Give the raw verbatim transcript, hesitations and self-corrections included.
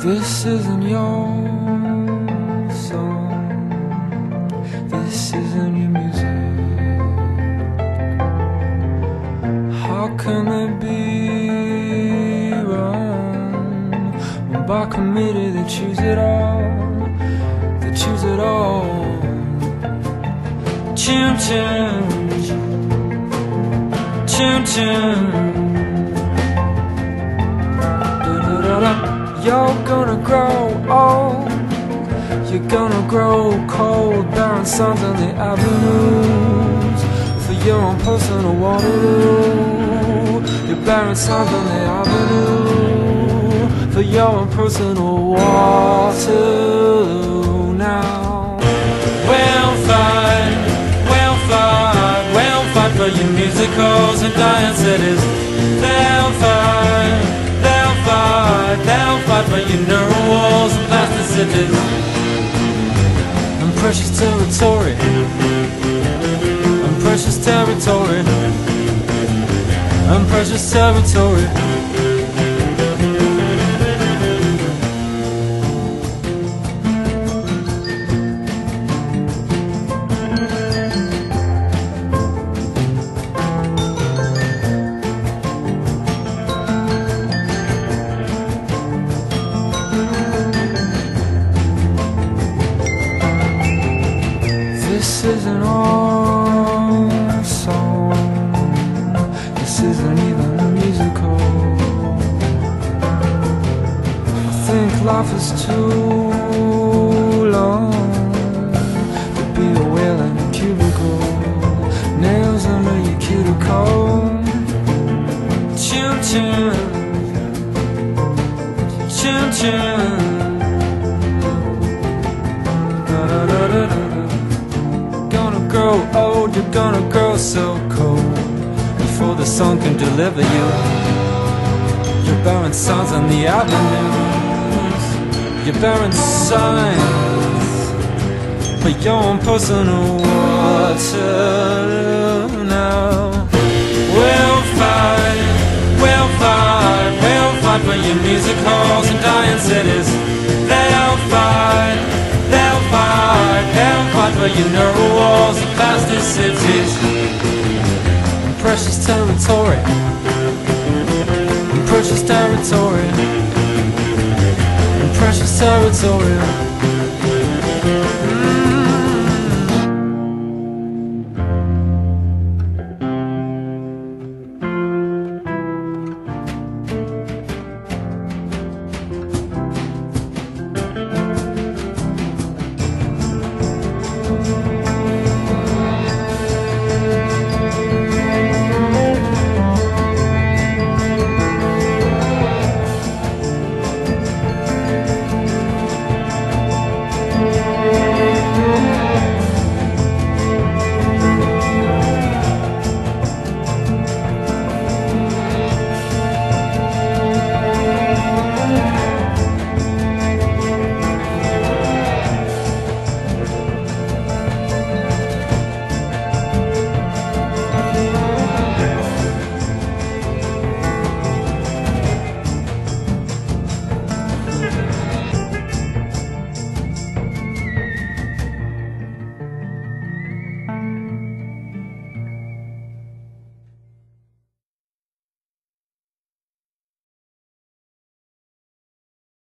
This isn't your song, this isn't your music. How can it be wrong when by committee they choose it all, they choose it all. Chim chim, chim chim. You're gonna grow old, you're gonna grow cold, barren sons on the avenues for your own personal Waterloo. You're barren sons on the avenue for your own personal Waterloo. Now we'll fight, we'll fight, we'll fight for your musicals and giant cities. They'll fight, they'll fight, they'll fight for your neural walls and plasticities and precious territory, and precious territory, and precious territory. This isn't our song, this isn't even a musical. I think life is too long to be a whale in a cubicle, nails under your cuticle. Chim chim, chim chim. Da da da da da. Grow old, you're gonna grow so cold before the sun can deliver you. You're barren sons on the avenues, you're barren signs for your own personal Waterloo. Now we'll fight, we'll fight, we'll fight for your music halls and dying cities. They'll fight, they'll fight, they'll fight for your neural walls and plasticities and precious territory, and precious territory, and precious territory.